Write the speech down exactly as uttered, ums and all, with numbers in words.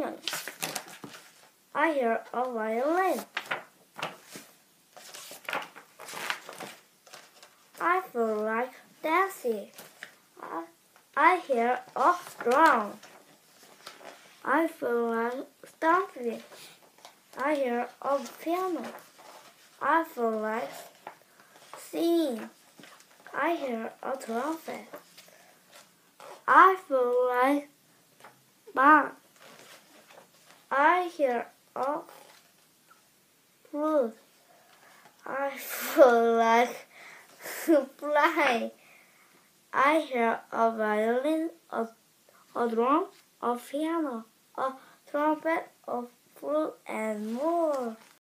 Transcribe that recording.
feeling. I hear a violin. I feel like dancing. I, I hear a drum. I feel like stomping. I hear a piano. I feel like singing. I hear a trumpet. I feel like band. I hear a flute. I feel like flying. I hear a violin, a, a drum, a piano, a trumpet, a flute, and more.